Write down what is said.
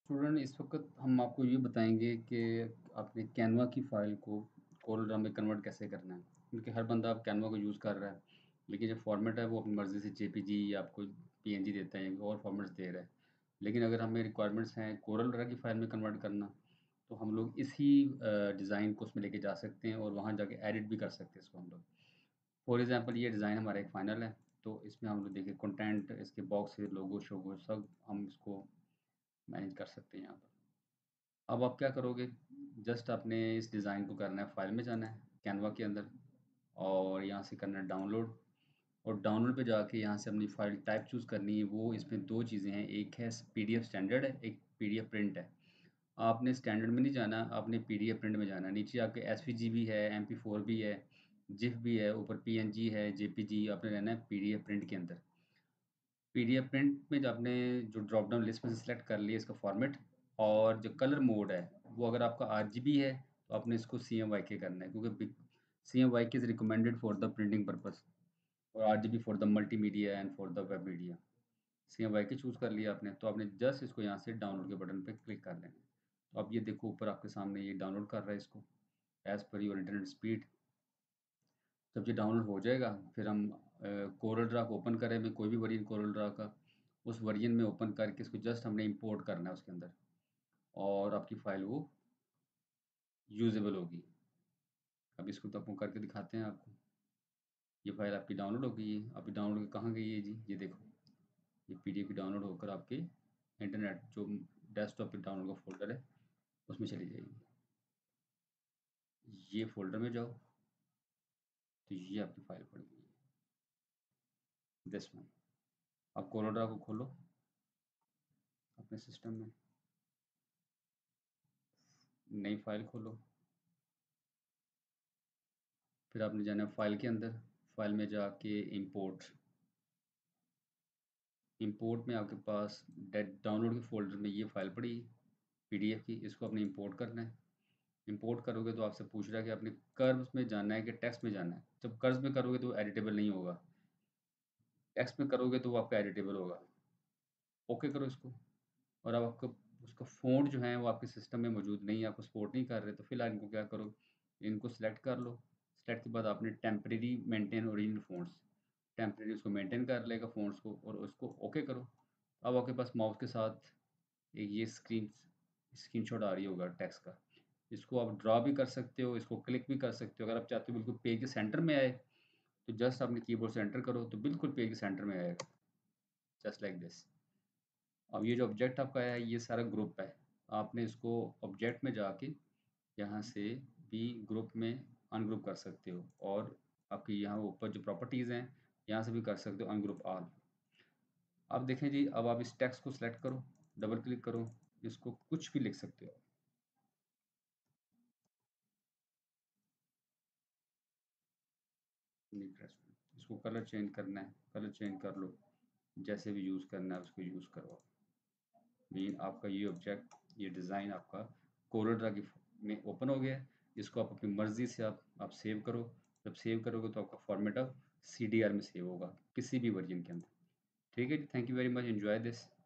Student इस वक़्त हम आपको ये बताएँगे कि आपने कैनवा की फ़ाइल को कोरल ड्रा में कन्वर्ट कैसे करना है। क्योंकि हर बंदा अब कैनवा को यूज़ कर रहा है, लेकिन जो फ़ॉर्मेट है वो अपनी मर्ज़ी से जेपीजी या आपको पीएनजी देता है या और फ़ॉर्मेट्स दे रहा है। लेकिन अगर हमें रिक्वायरमेंट्स हैं कोरल ड्रा की फ़ाइल में कन्वर्ट करना, तो हम लोग इसी डिज़ाइन को उसमें लेके जा सकते हैं और वहाँ जाके एडिट भी कर सकते हैं इसको हम लोग। फॉर एग्ज़ाम्पल ये डिज़ाइन हमारा एक फ़ाइनल है, तो इसमें हम लोग देखिए कंटेंट, इसके बॉक्सेस, लोगो-शोगो सब हम इसको मैनेज कर सकते हैं यहाँ पर। अब आप क्या करोगे, जस्ट आपने इस डिज़ाइन को करना है, फ़ाइल में जाना है, कैनवा के अंदर और यहाँ से करना है डाउनलोड और डाउनलोड पे जाके यहाँ से अपनी फ़ाइल टाइप चूज़ करनी है। वो इसमें 2 चीज़ें हैं, एक है पीडीएफ स्टैंडर्ड है, एक पीडीएफ प्रिंट है। आपने स्टैंडर्ड में नहीं जाना, आपने पीडीएफ प्रिंट में जाना है। नीचे आपके एसवीजी भी है, एमपी4 भी है, जिफ भी है, ऊपर पीएनजी है, जेपीजी, आपने रहना है पीडीएफ प्रिंट के अंदर। पीडीएफ प्रिंट में जो आपने जो ड्रॉप डाउन लिस्ट में से सिलेक्ट कर लिया इसका फॉर्मेट और जो कलर मोड है वो अगर आपका आरजीबी है तो आपने इसको सीएमवाईके करना है क्योंकि CMYK is recommended for the printing purpose और RGB for the multimedia and for the web media. CMYK choose कर लिया आपने तो आपने जस्ट इसको यहाँ से डाउनलोड के बटन पे क्लिक कर लेना है। तो अब ये देखो ऊपर आपके सामने ये डाउनलोड कर रहा है इसको as per your internet speed. जब ये डाउनलोड हो जाएगा फिर हम कोरल ड्रा को ओपन करें में कोई भी वर्जन कोरल ड्रा का उस वर्जन में ओपन करके इसको जस्ट हमने इंपोर्ट करना है उसके अंदर और आपकी फ़ाइल वो यूज़ेबल होगी। अब इसको तो अपन करके दिखाते हैं आपको। ये फ़ाइल आपकी डाउनलोड हो गई है। अभी डाउनलोड कहाँ गई है जी? ये देखो, ये पीडीएफ डाउनलोड होकर आपके इंटरनेट जो डेस्कटॉप पे डाउनलोड का फ़ोल्डर है उसमें चली जाएगी। ये फ़ोल्डर में जाओ तो ये आपकी फ़ाइल पड़ गई है, दिस वन। अब कोरल ड्रा को खोलो अपने सिस्टम में, नई फ़ाइल खोलो। फिर आपने जाना है फ़ाइल के अंदर, फ़ाइल में जाके इंपोर्ट। इंपोर्ट में आपके पास डाउनलोड के फ़ोल्डर में ये फ़ाइल पड़ी पीडीएफ की, इसको आपने इंपोर्ट करना है। इंपोर्ट करोगे तो आपसे पूछ रहा है कि आपने कर्व्स में जाना है कि टेक्स्ट में जाना है। जब कर्व्स में करोगे तो एडिटेबल नहीं होगा, टेक्स्ट में करोगे तो वो आपका एडिटेबल होगा। ओके करो इसको और अब आपका उसका फ़ॉन्ट जो है वो आपके सिस्टम में मौजूद नहीं है, आपको सपोर्ट नहीं कर रहे, तो फिलहाल इनको क्या करो, इनको सेलेक्ट कर लो। सेलेक्ट के बाद आपने temporary maintain original fonts, temporary उसको मेंटेन कर लेगा फ़ॉन्ट्स को और उसको ओके करो। अब आपके पास माउस के साथ एक ये स्क्रीनशॉट आ रही होगा टेक्स्ट का। इसको आप ड्रा भी कर सकते हो, इसको क्लिक भी कर सकते हो। अगर आप चाहते हो बिल्कुल पेज के सेंटर में आए, तो जस्ट आपने कीबोर्ड से एंटर करो तो बिल्कुल पेज के सेंटर में आएगा, जस्ट लाइक दिस। अब ये जो ऑब्जेक्ट आपका है ये सारा ग्रुप है, आपने इसको ऑब्जेक्ट में जाके यहाँ से भी ग्रुप में अनग्रुप कर सकते हो और आपकी यहाँ ऊपर जो प्रॉपर्टीज़ हैं यहाँ से भी कर सकते हो अनग्रुप ऑल। अब देखें जी, अब आप इस टेक्स्ट को सिलेक्ट करो, डबल क्लिक करो, इसको कुछ भी लिख सकते हो। इसको कलर चेंज करना है, कलर चेंज कर लो, जैसे भी यूज़ करना है उसको यूज़ करो। मीन आपका ये ऑब्जेक्ट, ये डिज़ाइन आपका कोरल ड्रा की में ओपन हो गया है। इसको आप अपनी मर्ज़ी से आप सेव करो। जब सेव करोगे तो आपका फॉर्मेट अब सीडीआर में सेव होगा किसी भी वर्जन के अंदर। ठीक है जी, thank you very much, enjoy this.